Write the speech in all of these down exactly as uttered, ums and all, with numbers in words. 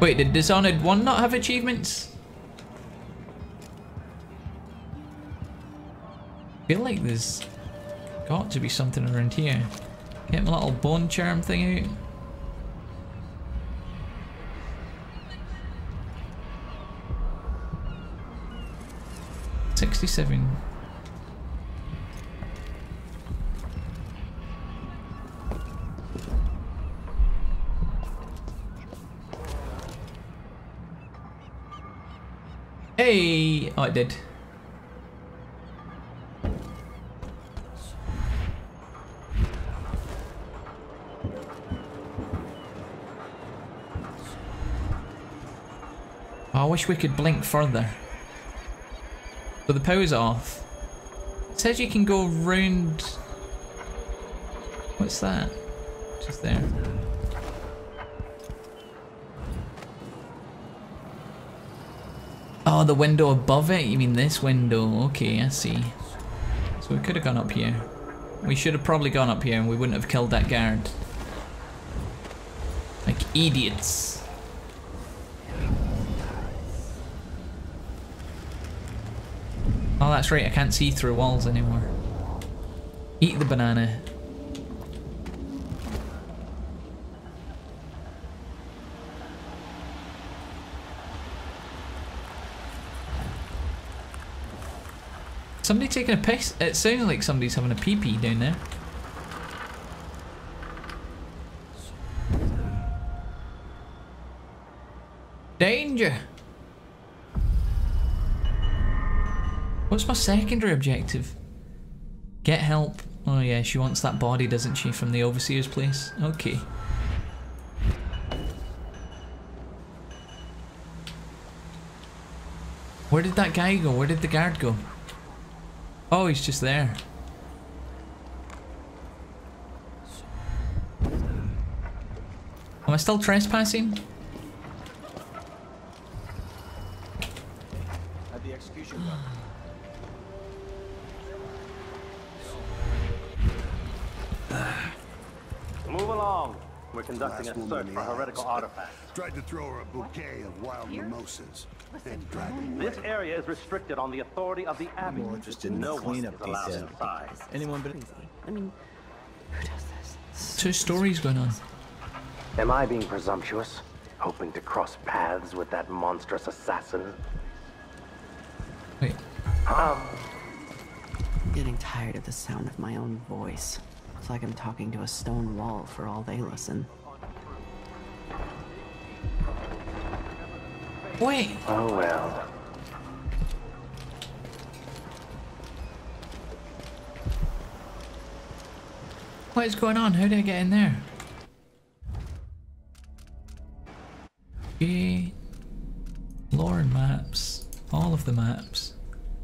Wait, did Dishonored one not have achievements? I feel like there's got to be something around here. Get my little bone charm thing out. sixty-seven. Hey! Oh, it did. Oh, I wish we could blink further. So the power's off. It says you can go round. What's that? Just there. Oh, the window above it? You mean this window? Okay, I see. So we could have gone up here. We should have probably gone up here and we wouldn't have killed that guard. Like idiots. Oh, that's right, I can't see through walls anymore. Eat the banana. Somebody taking a piss? It sounded like somebody's having a pee-pee down there. Danger! What's my secondary objective? Get help. Oh yeah, she wants that body, doesn't she, from the overseer's place? Okay. Where did that guy go? Where did the guard go? Oh, he's just there. Am I still trespassing? At the execution. Move along. We're conducting a search for heretical artifacts. Tried to throw her a bouquet of wild mimosas. This area is restricted on the authority of the Abbey. More interested in no the one is cleanup allowed detail. inside. Anyone but I mean, who does this? Two stories going on. Am I being presumptuous? Hoping to cross paths with that monstrous assassin? Wait. Um, Getting tired of the sound of my own voice. It's like I'm talking to a stone wall for all they listen. Wait. oh well. What is going on? How did I get in there? Okay. Lore and maps. All of the maps.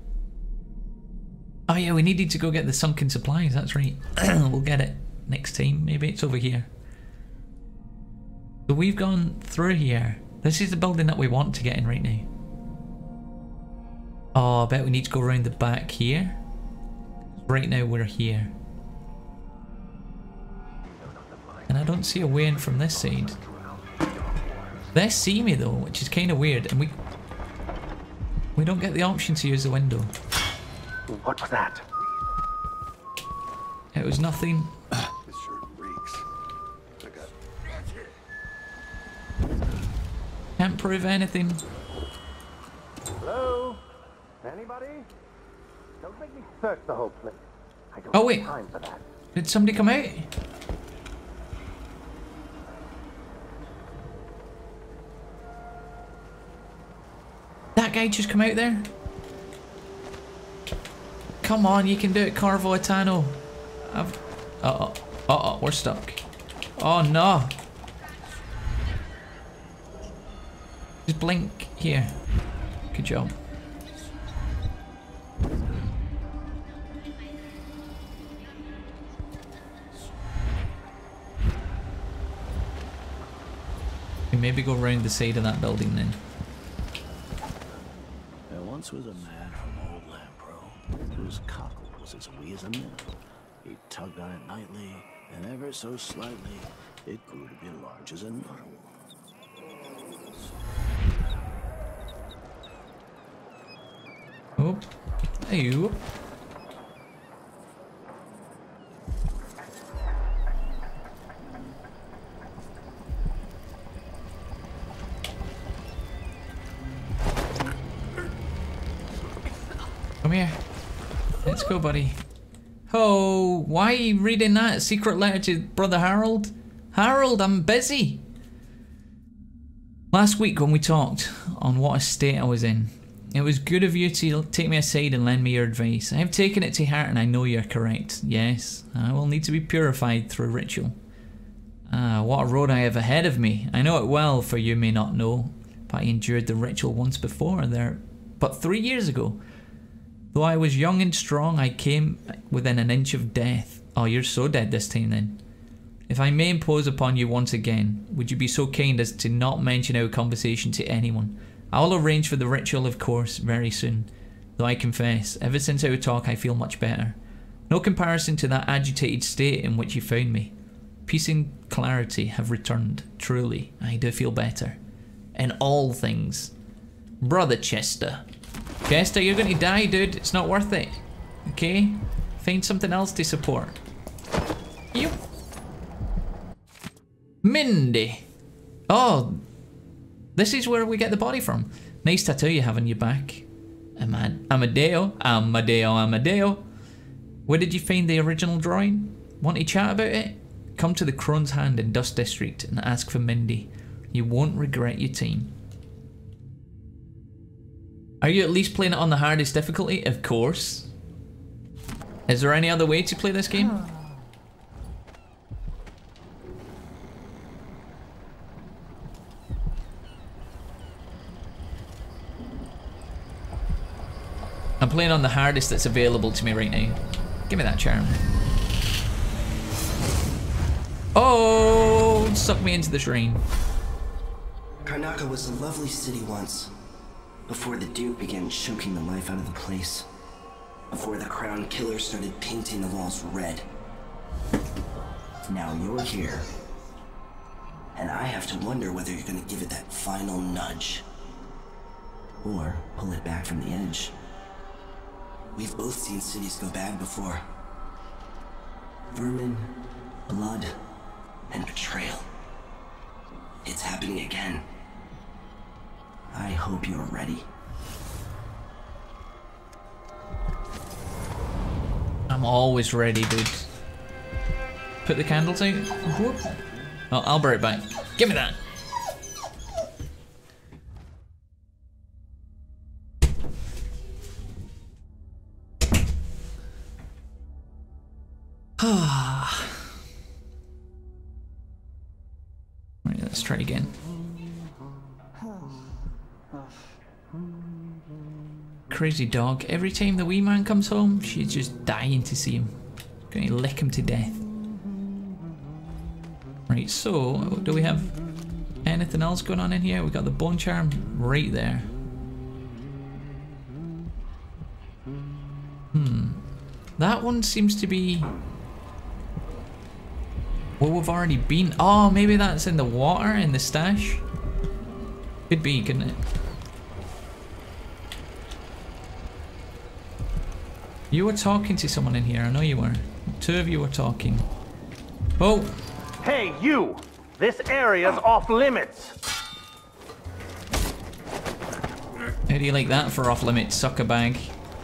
Oh yeah, we needed to go get the sunken supplies, that's right. We'll get it next time. Maybe it's over here. So we've gone through here. This is the building that we want to get in right now. Oh, I bet we need to go around the back here. Right now we're here. And I don't see a way in from this side. They see me though, which is kind of weird, and we we don't get the option to use the window. What was that? It was nothing. This sure reeks. I got Can't prove anything. Hello? Anybody? Don't make me search the whole place. I don't Oh, have wait. time for that. Did somebody come out? That guy just come out there? Come on, you can do it, Corvo Attano. I've... Uh-oh. Uh-oh, we're stuck. Oh, no. Just blink here. Good job. We maybe go round the side of that building then. There once was a man from Old Lampro, whose cockle was as wee as a minnow. He tugged on it nightly, and ever so slightly, it grew to be large as a nut. Oh. Hey. Come here. Let's go, buddy. Oh, why are you reading that secret letter to Brother Harold? Harold, I'm busy. Last week when we talked on what a state I was in, it was good of you to take me aside and lend me your advice. I have taken it to heart and I know you're correct. Yes, I will need to be purified through ritual. Ah, what a road I have ahead of me. I know it well, for you may not know, but I endured the ritual once before, there, but three years ago. Though I was young and strong, I came within an inch of death. Oh, you're so dead this time then. If I may impose upon you once again, would you be so kind as to not mention our conversation to anyone? I will arrange for the ritual, of course, very soon. Though I confess, ever since our talk I feel much better. No comparison to that agitated state in which you found me. Peace and clarity have returned. Truly, I do feel better. In all things. Brother Chester. Chester, you're going to die, dude. It's not worth it. Okay? Find something else to support. You. Mindy. Oh. This is where we get the body from. Nice tattoo you have on your back. Amad Amadeo. Amadeo. Amadeo. Where did you find the original drawing? Want to chat about it? Come to the Crone's Hand in Dust District and ask for Mindy. You won't regret your time. Are you at least playing it on the hardest difficulty? Of course. Is there any other way to play this game? I'm playing on the hardest that's available to me right now. Give me that charm. Oh, suck me into the shrine. Karnaca was a lovely city once. Before the Duke began choking the life out of the place. Before the Crown Killer started painting the walls red. Now you're here. And I have to wonder whether you're gonna give it that final nudge. Or pull it back from the edge. We've both seen cities go bad before. Vermin, blood, and betrayal. It's happening again. I hope you're ready. I'm always ready, dude. Put the candles out. Oh, I'll bring it back. Give me that. Right, let's try again. Crazy dog. Every time the wee man comes home, she's just dying to see him. Going to lick him to death. Right, so do we have anything else going on in here? We got the bone charm right there. Hmm. That one seems to be where we've already been. Oh, maybe that's in the water in the stash. Could be, couldn't it? You were talking to someone in here, I know you were. Two of you were talking. Oh! Hey, you! This area's off limits! How do you like that for off limits, sucker bag?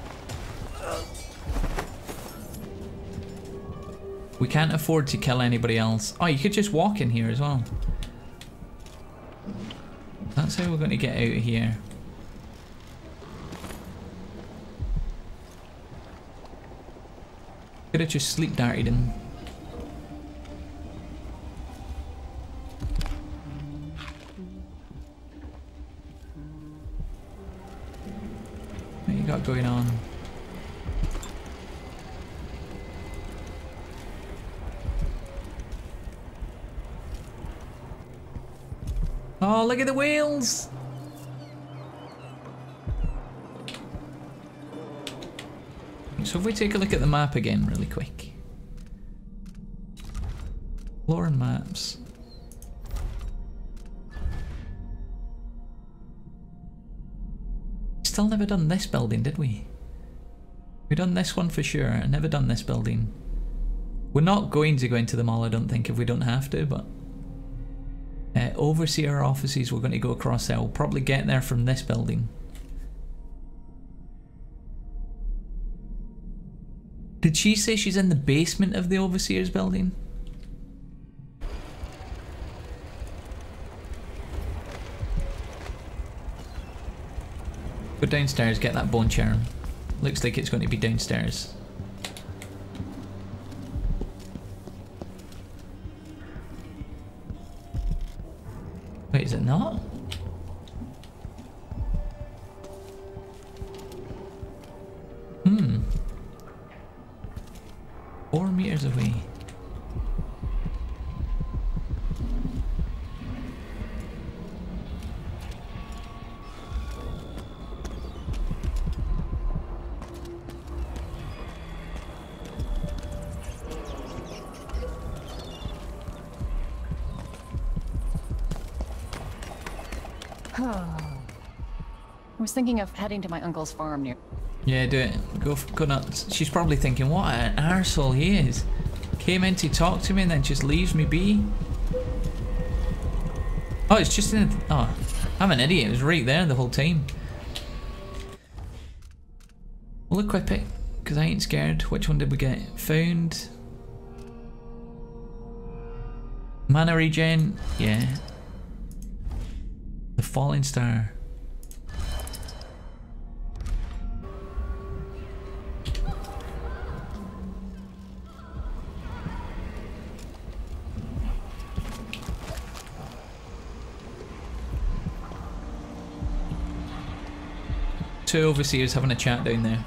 We can't afford to kill anybody else. Oh, you could just walk in here as well. That's how we're going to get out of here. Could have just sleep darted in. What you got going on? Oh, look at the whales! So if we take a look at the map again really quick. Lore and maps. Still never done this building, did we? We've done this one for sure. I've never done this building. We're not going to go into the mall, I don't think, if we don't have to, but... Uh, overseer offices, we're going to go across there. We'll probably get there from this building. Did she say she's in the basement of the overseer's building? Go downstairs, get that bone charm. Looks like it's going to be downstairs. Wait, is it not? Hmm. Four meters away. I was thinking of heading to my uncle's farm near. Yeah, do it. Go, go nuts. She's probably thinking, what an arsehole he is. Came in to talk to me and then just leaves me be. Oh, it's just in the... Oh, I'm an idiot. It was right there the whole time. We'll equip it, because I ain't scared. Which one did we get? Found. Mana regen. Yeah. The Falling Star. Two overseers having a chat down there.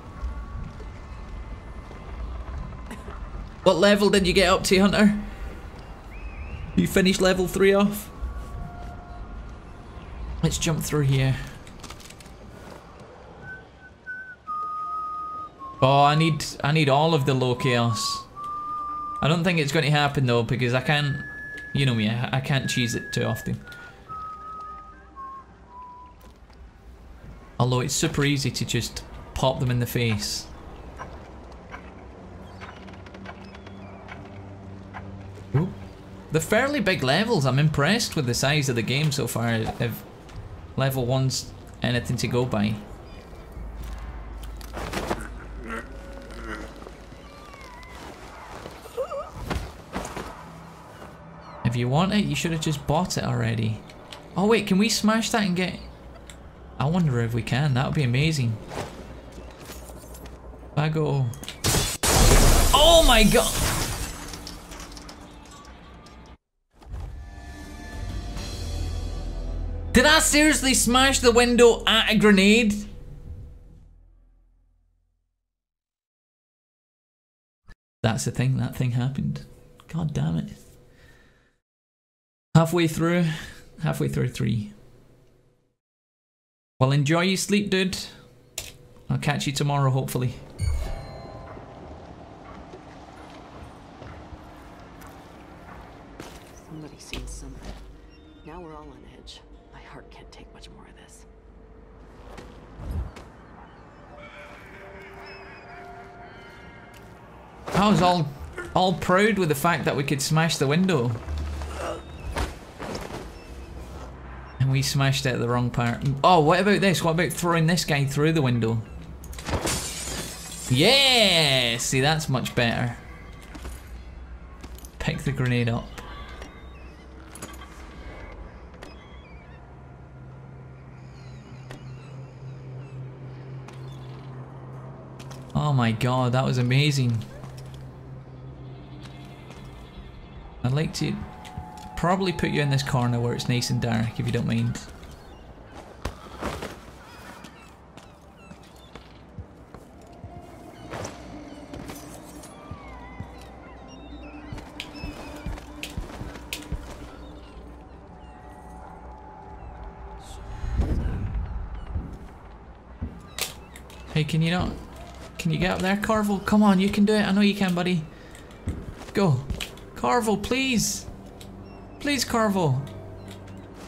What level did you get up to, Hunter? You finished level three off? Let's jump through here. Oh, I need I need all of the low chaos. I don't think it's going to happen though, because I can't, you know me, I, I can't cheese it too often. Although it's super easy to just pop them in the face. Ooh. They're fairly big levels. I'm impressed with the size of the game so far. If level one's anything to go by. If you want it, you should have just bought it already. Oh wait, can we smash that and get... I wonder if we can. That would be amazing. If I go... Oh my god! Did I seriously smash the window at a grenade? That's the thing. That thing happened. God damn it. Halfway through. Halfway through three. Well, enjoy your sleep, dude. I'll catch you tomorrow, hopefully. Somebody's seen something. Now we're all on edge. My heart can't take much more of this. I was all, all proud with the fact that we could smash the window. And we smashed it at the wrong part. Oh, what about this? What about throwing this guy through the window? Yeah! See, that's much better. Pick the grenade up. Oh my god, that was amazing. I'd like to probably put you in this corner where it's nice and dark, if you don't mind. Hey, can you not? Can you get up there, Corvo? Come on, you can do it. I know you can, buddy. Go. Corvo, please. Please, Corvo.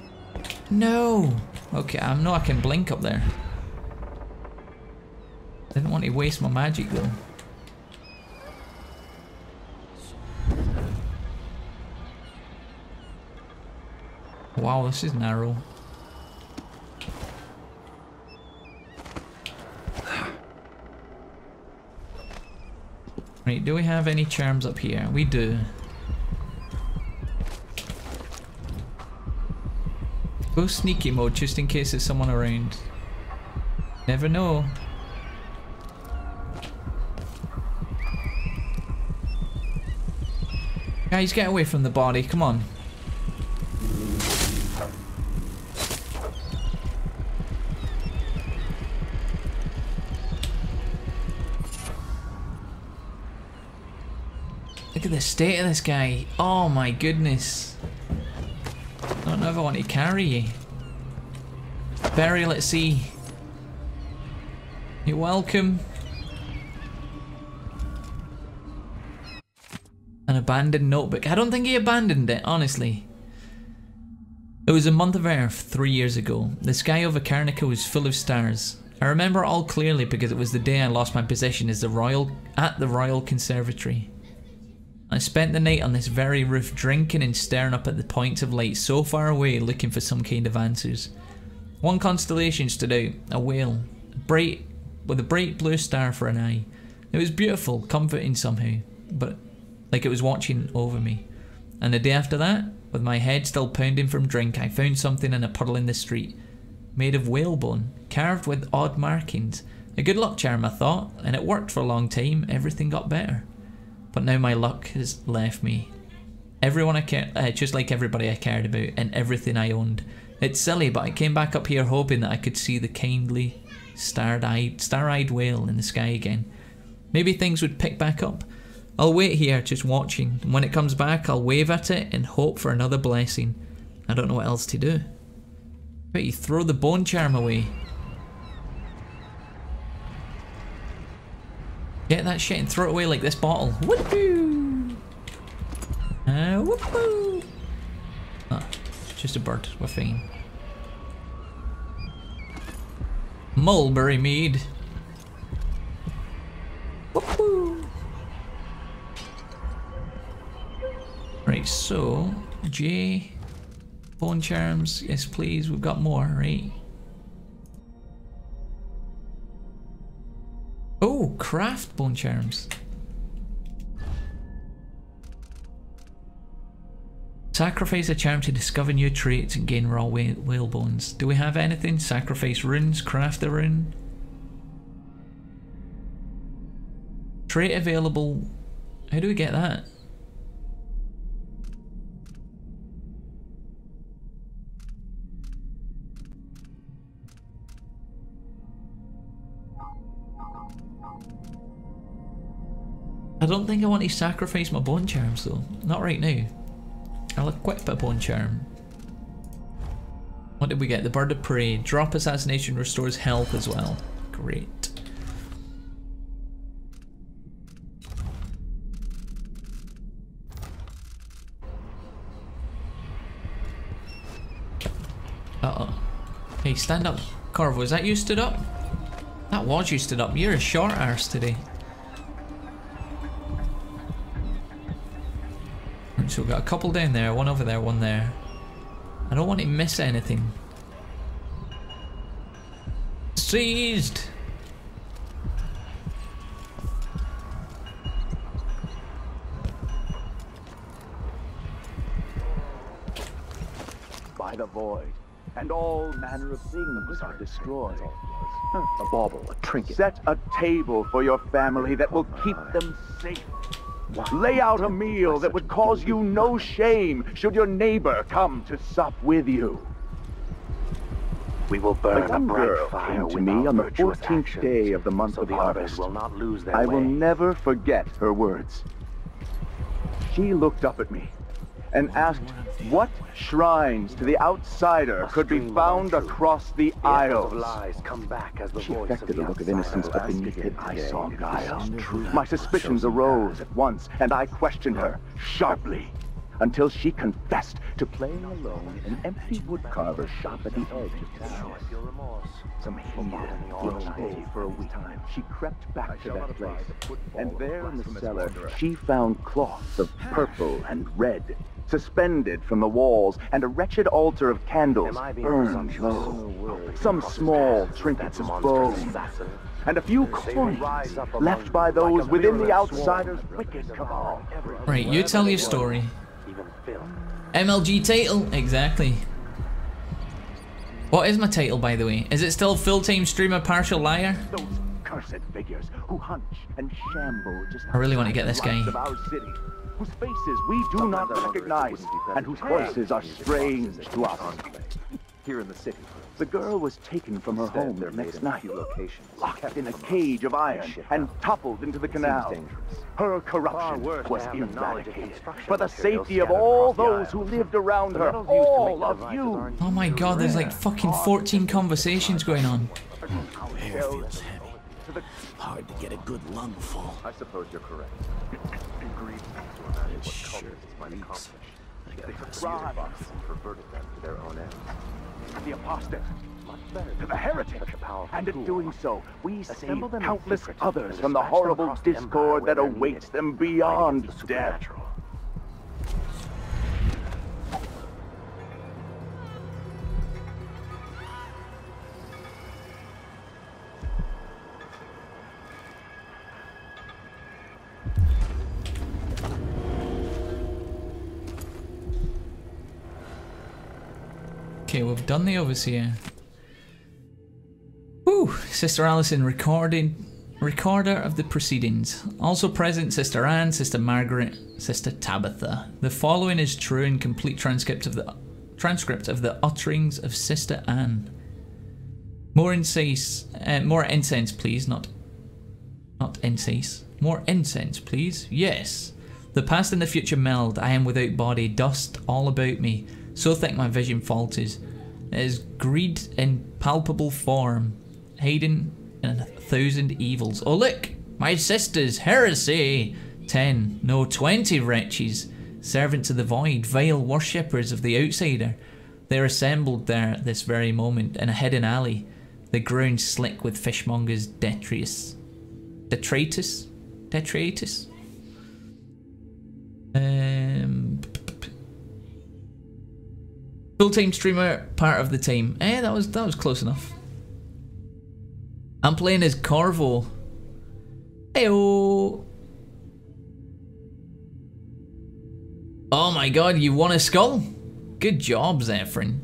No. Okay, I know I can blink up there. Didn't want to waste my magic though. Wow, this is narrow. Right, do we have any charms up here? We do. Go sneaky mode just in case there's someone around. Never know. Guys, get away from the body, come on. Look at the state of this guy. Oh my goodness. I don't know if I want to carry you. Barry, let's see. You're welcome. An abandoned notebook. I don't think he abandoned it, honestly. It was a month of Earth three years ago. The sky over Karnica was full of stars. I remember it all clearly because it was the day I lost my position as the Royal at the Royal Conservatory. I spent the night on this very roof drinking and staring up at the points of light so far away looking for some kind of answers. One constellation stood out, a whale, bright with a bright blue star for an eye. It was beautiful, comforting somehow, but like it was watching over me. And the day after that, with my head still pounding from drink, I found something in a puddle in the street, made of whalebone, carved with odd markings. A good luck charm, I thought, and it worked for a long time. Everything got better. But now my luck has left me. Everyone I cared, uh, just like everybody I cared about, and everything I owned. It's silly, but I came back up here hoping that I could see the kindly, starred-eyed, star-eyed whale in the sky again. Maybe things would pick back up. I'll wait here, just watching. And when it comes back, I'll wave at it and hope for another blessing. I don't know what else to do. But you throw the bone charm away. Get that shit and throw it away like this bottle. Whoopoo! Uh, whoopoo! Ah, it's just a bird. We're fine. Mulberry mead. Whoopoo! Right, so J, bone charms. Yes, please. We've got more, right? Oh, craft bone charms. Sacrifice a charm to discover new traits and gain raw whale, whale bones. Do we have anything? Sacrifice runes, craft a rune. Trait available. How do we get that? I don't think I want to sacrifice my bone charms though. Not right now. I'll equip a bone charm. What did we get? The bird of prey. Drop assassination restores health as well. Great. Uh-oh. Hey, stand up. Corvo, is that you stood up? That was you stood up. You're a short arse today. So we've got a couple down there, one over there, one there. I don't want to miss anything. Seized! By the void, and all manner of things are destroyed. A bauble, a trinket. Set a table for your family that will keep them safe. Lay out a meal that would cause you no shame should your neighbor come to sup with you. We will burn a a bright girl fire came to with me our on the virtuous fourteenth actions, day of the month so of the harvest. others will not lose their I way. will never forget her words. She looked up at me and asked what shrines to the outsider could be found across the The echoes Isles. of lies come back as the She voice affected of the a look of outsider. innocence, but beneath it I saw guile. My suspicions arose at once, and I questioned her sharply. until she confessed to playing alone in an empty woodcarver's shop at the edge of town. Some heathen day for a week time, she crept back to that place, and there in the cellar, she found cloths of purple and red, suspended from the walls, and a wretched altar of candles burned low. Some small trinkets of bone, and a few coins left by those within the outsider's wicked cabal. Right, you tell your story. M L G title, exactly. What is my title, by the way? Is it still full-time streamer partial liar? Those cursed figures who hunch and shamble just I really want to get this guy. of our city, whose faces we do not recognize, and whose voices are strange to us. Here in the city. The girl was taken from her home the next night, locations, locked in a cage of iron, and toppled into the canal. Her corruption was eradicated for the safety of all those who lived around her, all of you. Oh my god, there's like fucking fourteen conversations going on. Air feels heavy. Hard to get a good lungful. I suppose you're correct. It sure reeks. I gotta go see Right. Perverted them to their own ends. The apostate, to the heretic, and in doing so, we save countless others from the horrible discord that awaits them beyond death. Okay, we've done the overseer. Whew, Sister Allison recording, recorder of the proceedings. Also present, Sister Anne, Sister Margaret, Sister Tabitha. The following is true and complete transcript of the transcript of the utterings of Sister Anne. More incense, uh, more incense, please. Not, not incense. More incense, please. Yes. The past and the future meld. I am without body, dust all about me. So thick my vision falters. It is greed in palpable form, hiding in a thousand evils. Oh look, my sisters, heresy! Ten, no, twenty wretches, servants of the void, vile worshippers of the outsider. They are assembled there at this very moment in a hidden alley, the ground slick with fishmongers' detritus. Detritus? Detritus? Um... Full-time streamer, part of the team. Eh, that was that was close enough. I'm playing as Corvo. Heyo. Oh my god, you won a skull? Good job, Zephyrin.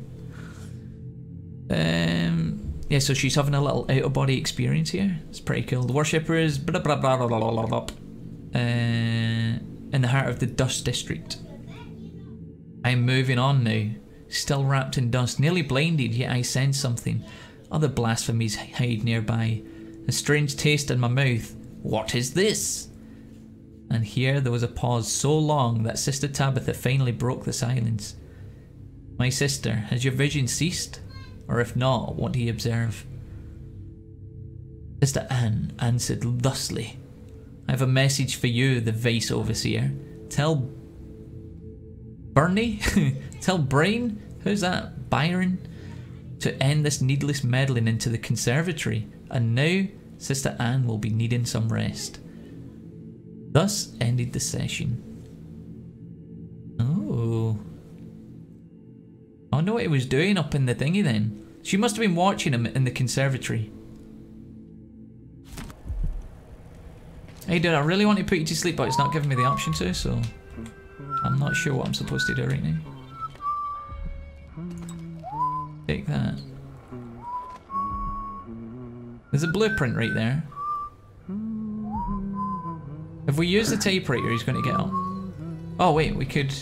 Um, yeah, so she's having a little out-of-body experience here. It's pretty cool. The worshippers, blah blah blah blah blah blah blah. Uh, in the heart of the Dust District. I'm moving on now. Still wrapped in dust, nearly blinded, yet I sense something. Other blasphemies hide nearby. A strange taste in my mouth. What is this? And here there was a pause so long that Sister Tabitha finally broke the silence. My sister, has your vision ceased? Or if not, what do you observe? Sister Anne answered thusly. I have a message for you, the Vice Overseer. Tell Bernie? Tell Brain? Who's that? Byron? To end this needless meddling into the conservatory. And now, Sister Anne will be needing some rest. Thus ended the session. Oh. I know what he was doing up in the thingy then. She must have been watching him in the conservatory. Hey dude, I really want to put you to sleep, but it's not giving me the option to, so I'm not sure what I'm supposed to do right now. Take that. There's a blueprint right there. If we use the typewriter, he's going to get up. Oh wait, we could...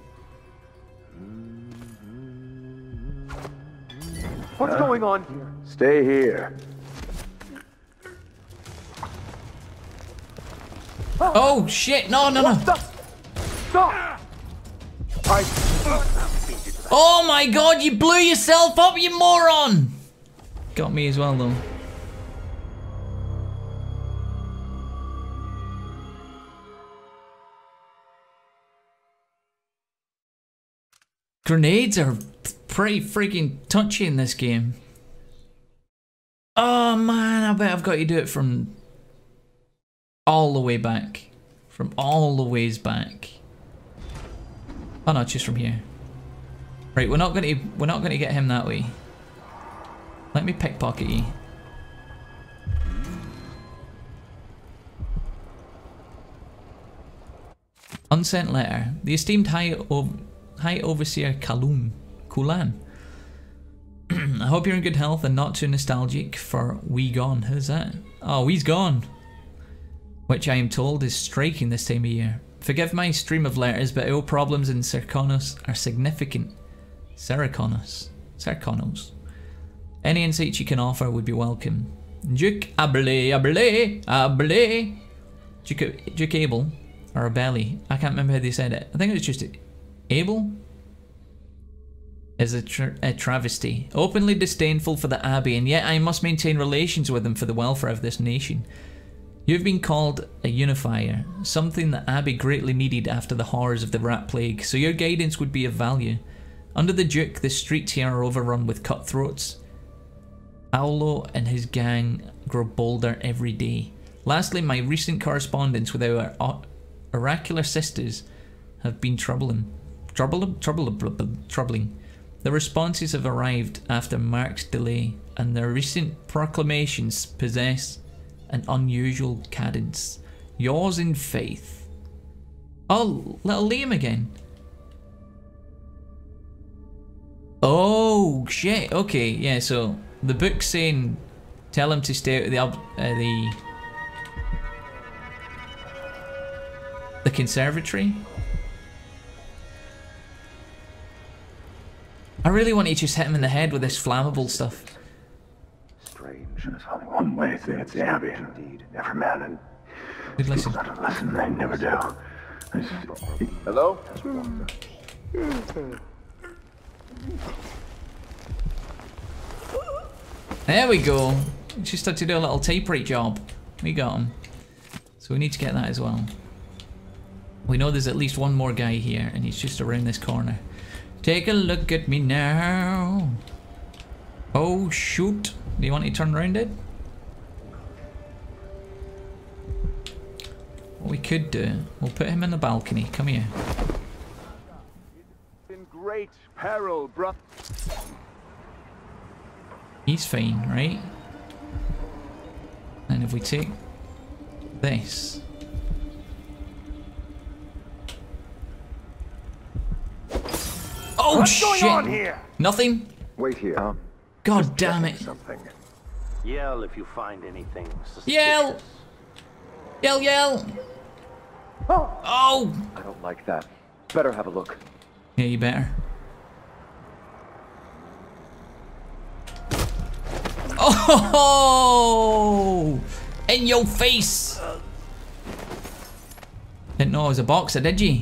What's going on here? Stay here. Oh shit! No, no, no! Stop! I... Oh my god, you blew yourself up, you moron! Got me as well though. Grenades are pretty freaking touchy in this game. Oh man, I bet I've got to do it from all the way back. From all the ways back. Oh no, just from here. Right, we're not gonna we're not gonna get him that way. Let me pickpocket you. Unsent letter. The esteemed High, o High Overseer Kalum. Kulan. I hope you're in good health and not too nostalgic for We Gone. Who's that? Oh, We's Gone. Which I am told is striking this time of year. Forgive my stream of letters, but all problems in Serkonos are significant. Serkonos. Serkonos. Any insights you can offer would be welcome. Duke Able, Able, Able. Duke, Duke Abel. Or a belly. I can't remember how they said it. I think it was just Abel? Is a, tra a travesty. Openly disdainful for the Abbey, and yet I must maintain relations with them for the welfare of this nation. You've been called a unifier, something that Abbey greatly needed after the horrors of the rat plague, so your guidance would be of value. Under the Duke, the streets here are overrun with cutthroats. Aulo and his gang grow bolder every day. Lastly, my recent correspondence with our oracular sisters have been troubling. Trouble, trouble, troubling. The responses have arrived after marked delay, and their recent proclamations possess an unusual cadence. Yours in faith. Oh, little Liam again. Oh shit. Okay, yeah. So the book's saying, tell him to stay out of the uh, the the conservatory. I really want to just hit him in the head with this flammable stuff. Strange. There's only one way to it's the Abbey. Indeed. Never man and Good listen. Not listen, they never do. Hello? There we go. Just had to do a little typewriter job. We got him. So we need to get that as well. We know there's at least one more guy here, and he's just around this corner. Take a look at me now. Oh shoot. Do you want to turn around it? What we could do, we'll put him in the balcony. Come here. In great peril, bro. He's fine, right? And if we take this. Oh What's shit! going on here? Nothing? Wait here. Um, God damn it. Something. Yell if you find anything suspicious. Yell! Yell, yell! oh, Oh! I don't like that. Better have a look. Yeah, you better. Oh! In your face! Didn't know I was a boxer, did you?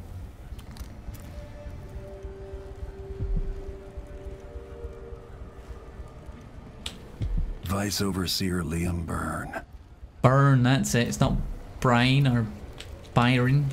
Vice Overseer Liam Byrne. Byrne, that's it. It's not Brian or Byron.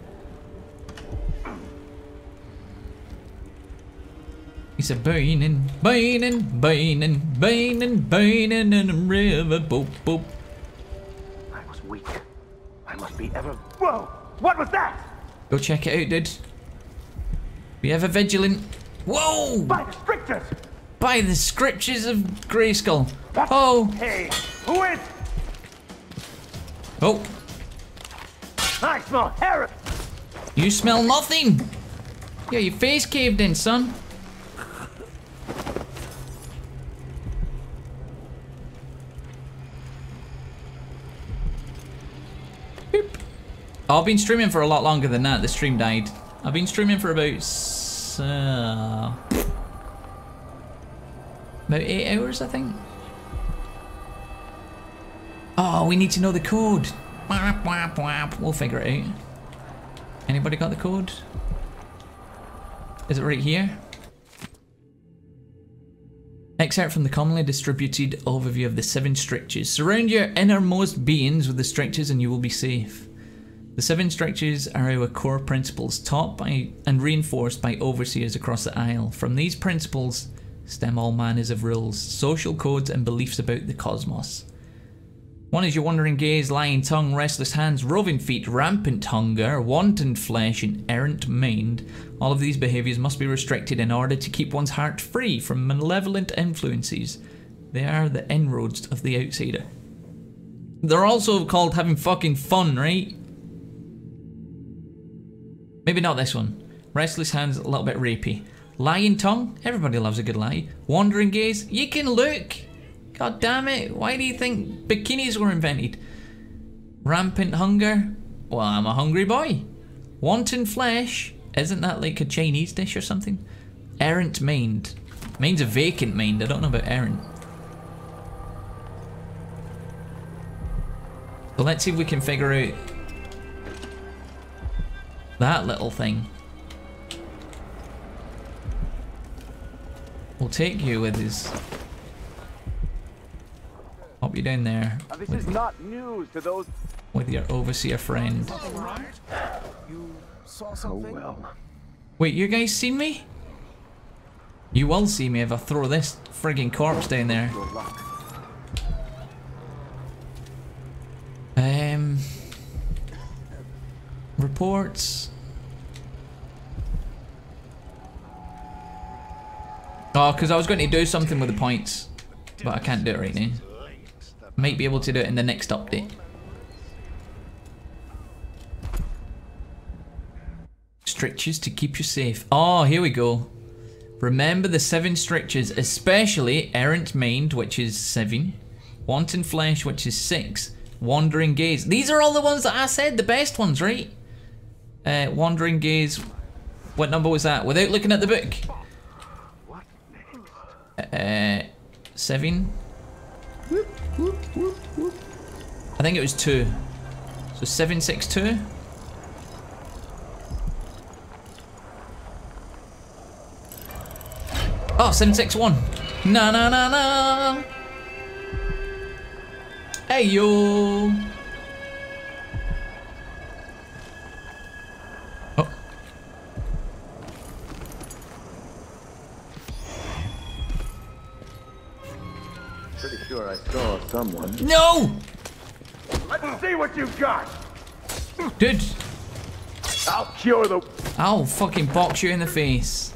He's a burning, burning, burning, burning, burning in a river. Boop, boop. I was weak. I must be ever. Whoa! What was that? Go check it out, dude. Be ever vigilant. Whoa! By the strictures! By the scriptures of Grayskull. What? Oh! Hey, who is? Oh! I smell heresy. You smell nothing! Yeah, your face caved in, son. Boop. Oh, I've been streaming for a lot longer than that. The stream died. I've been streaming for about uh, about eight hours, I think. Oh, we need to know the code. We'll figure it out. Anybody got the code? Is it right here? Excerpt from the commonly distributed overview of the seven strictures. Surround your innermost beings with the strictures and you will be safe. The The seven strictures are our core principles, taught by and reinforced by overseers across the Isle. From these principles stem all manners of rules, social codes and beliefs about the cosmos. One is your wandering gaze, lying tongue, restless hands, roving feet, rampant hunger, wanton flesh and errant mind. All of these behaviours must be restricted in order to keep one's heart free from malevolent influences. They are the inroads of the outsider. They're also called having fucking fun, right? Maybe not this one. Restless hands, a little bit rapey. Lying tongue, everybody loves a good lie. Wandering gaze, you can look. God damn it, why do you think bikinis were invented? Rampant hunger, well, I'm a hungry boy. Wanton flesh, isn't that like a Chinese dish or something? Errant mind. Mine's a vacant mind, I don't know about errant. So let's see if we can figure out that little thing. We'll take you with his... Pop you down there. Now, this with, is not news to those. with your overseer friend. You saw Oh something? well. Wait, you guys seen me? You will see me if I throw this frigging corpse down there. Your luck. Um... Reports... Oh, because I was going to do something with the points, but I can't do it right now. Might be able to do it in the next update. Strictures to keep you safe. Oh, here we go. Remember the seven strictures, especially errant mind, which is seven. Wanton flesh, which is six. Wandering gaze. These are all the ones that I said, the best ones, right? Uh, wandering gaze. What number was that? Without looking at the book. Uh, seven. I think it was two. So seven, six, two. Oh, seven, six, one. Na na na na. Hey yo. Oh. Pretty sure I saw someone. No! Let's see what you've got. Dude, I'll cure the. I'll fucking box you in the face.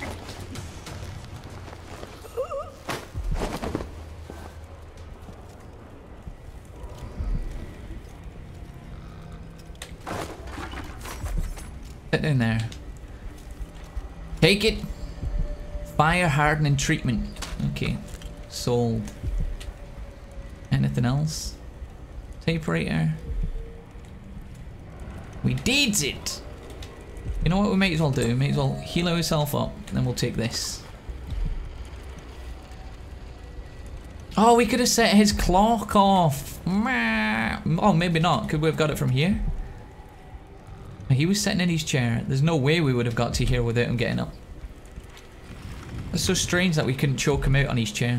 Sit down there. Take it. Fire hardening treatment. Okay. Sold. Anything else? Typewriter. We did it! You know what we might as well do? We might as well heal ourselves up, and then we'll take this. Oh, we could have set his clock off. Oh, maybe not. Could we have got it from here? He was sitting in his chair. There's no way we would have got to here without him getting up. It's so strange that we couldn't choke him out on his chair.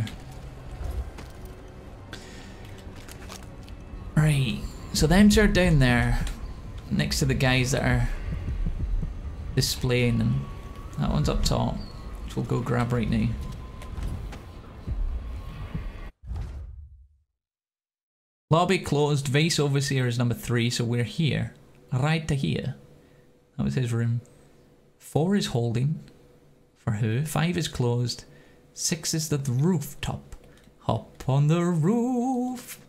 Right, so them two are down there, next to the guys that are displaying them. That one's up top, which we'll go grab right now. Lobby closed, Vice Overseer is number three, so we're here. Right to here. That was his room. Four is holding. For who? Five is closed. Six is the rooftop. Hop on the roof.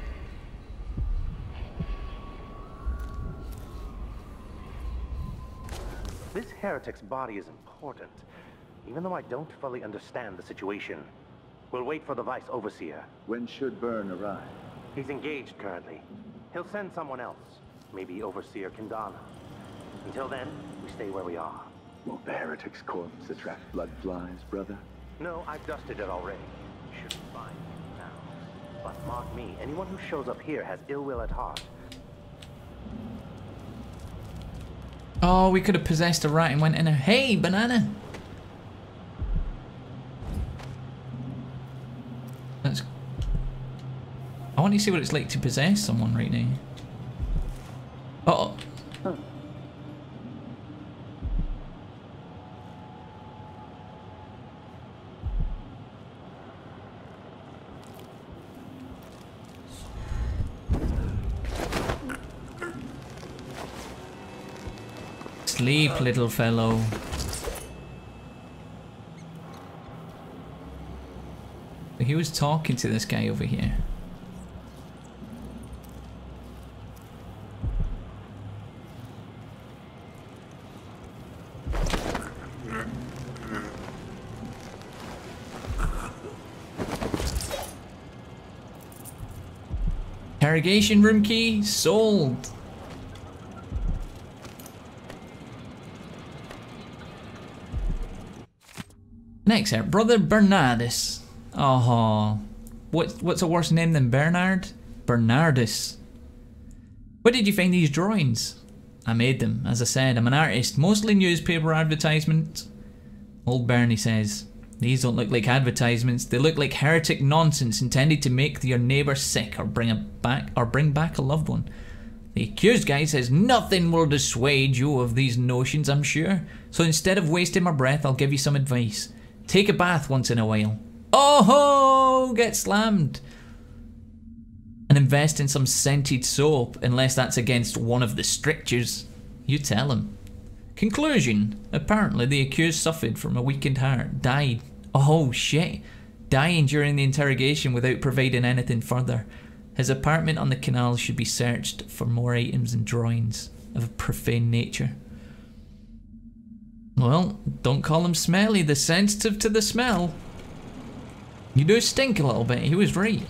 This heretic's body is important, even though I don't fully understand the situation. We'll wait for the Vice Overseer. When should Byrne arrive? He's engaged currently. He'll send someone else, maybe Overseer Kindana. Until then, we stay where we are. Won't the heretic's corpse attract blood flies, brother? No, I've dusted it already. Should be fine now. But mark me, anyone who shows up here has ill will at heart. Oh, we could have possessed a rat and went in there. Hey, banana! That's... I want to see what it's like to possess someone right now. Uh oh. Sleep, little fellow. He was talking to this guy over here. Interrogation room key sold. Next here, Brother Bernardus. Oh, what's what's a worse name than Bernard? Bernardus. Where did you find these drawings? I made them, as I said. I'm an artist, mostly newspaper advertisements. Old Bernie says, these don't look like advertisements. They look like heretic nonsense intended to make your neighbour sick or bring a back or bring back a loved one. The accused guy says nothing will dissuade you of these notions, I'm sure. So instead of wasting my breath, I'll give you some advice. Take a bath once in a while. Oh ho! Get slammed. And invest in some scented soap, unless that's against one of the strictures. You tell him. Conclusion. Apparently the accused suffered from a weakened heart. Died. Oh shit. Dying during the interrogation without providing anything further. His apartment on the canal should be searched for more items and drawings of a profane nature. Well, don't call him smelly. They're sensitive to the smell. You do stink a little bit. He was right.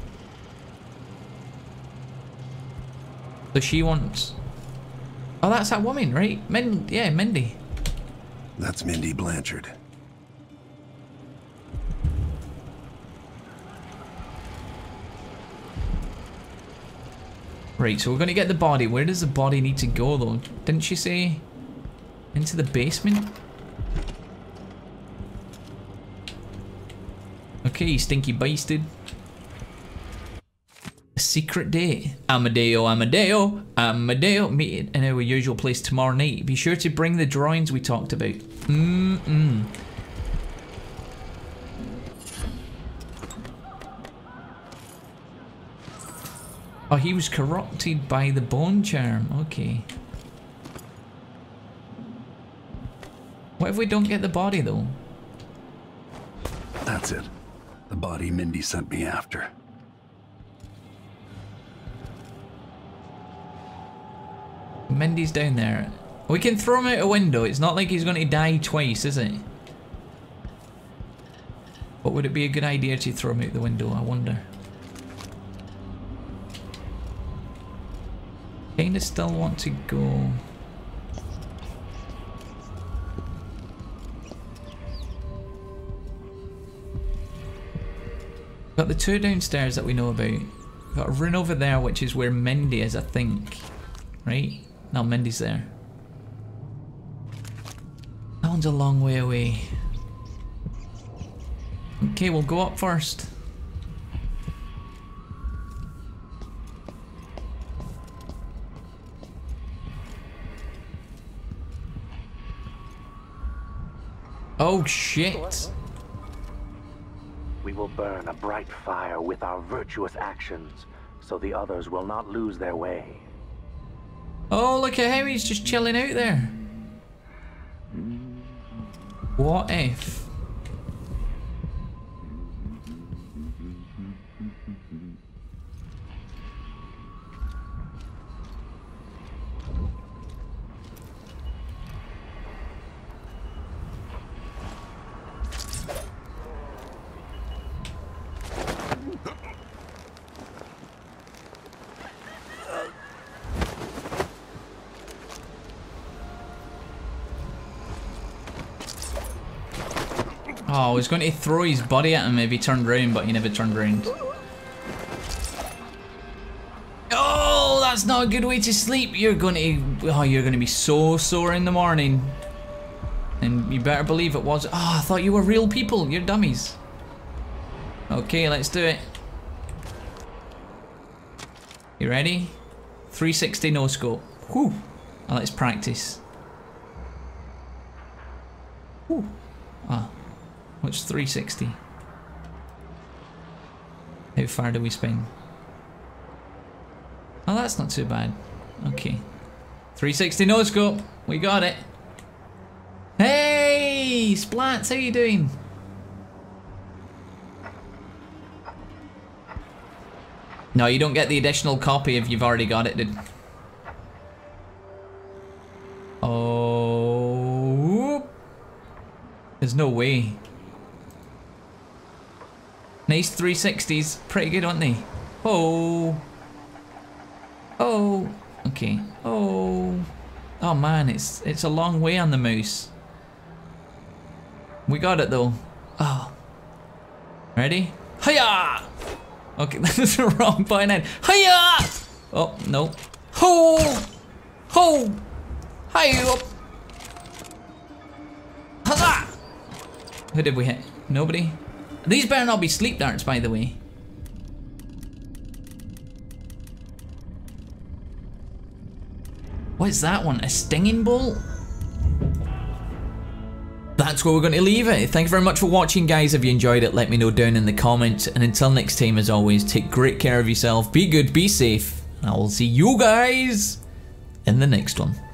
So she wants... Oh, that's that woman, right? Min yeah, Mindy. That's Mindy Blanchard. Right, so we're going to get the body. Where does the body need to go, though? Didn't she say into the basement? Okay, stinky basted. A secret date. Amadeo, Amadeo, Amadeo. Meet in our usual place tomorrow night. Be sure to bring the drawings we talked about. Mm-mm. Oh, he was corrupted by the bone charm. Okay. What if we don't get the body, though? That's it. The body Mindy sent me after. Mindy's down there. We can throw him out a window. It's not like he's going to die twice, is it? But would it be a good idea to throw him out the window? I wonder. Kinda still want to go. Got the two downstairs that we know about. Got a room over there, which is where Mindy is, I think. Right? No, Mindy's there. That one's a long way away. Okay, we'll go up first. Oh shit! We will burn a bright fire with our virtuous actions, so the others will not lose their way. Oh, look at how he's just chilling out there. What if? Oh, I was going to throw his body at him if he turned round, but he never turned round. Oh, that's not a good way to sleep. You're going to... Oh, you're going to be so sore in the morning. And you better believe it was... Oh, I thought you were real people. You're dummies. Okay, let's do it. You ready? three sixty no scope. Whew. Oh, let's practice. Ooh. Ah. What's three sixty? How far do we spin? Oh, that's not too bad. Okay. three sixty no scope. We got it. Hey, Splats, how you doing? No, you don't get the additional copy if you've already got it, dude. Oh. There's no way. Nice three sixties. Pretty good, aren't they? Oh. Oh. Okay. Oh. Oh man, it's it's a long way on the mouse. We got it though. Oh. Ready? Hiya! Okay, that's the wrong button end. Hiya! Oh, no. Ho! Ho! Hiya! Huzzah! Who did we hit? Nobody? These better not be sleep darts, by the way. What is that one? A stinging bolt? That's where we're going to leave it. Thank you very much for watching, guys. If you enjoyed it, let me know down in the comments. And until next time, as always, take great care of yourself. Be good, be safe. And I will see you guys in the next one.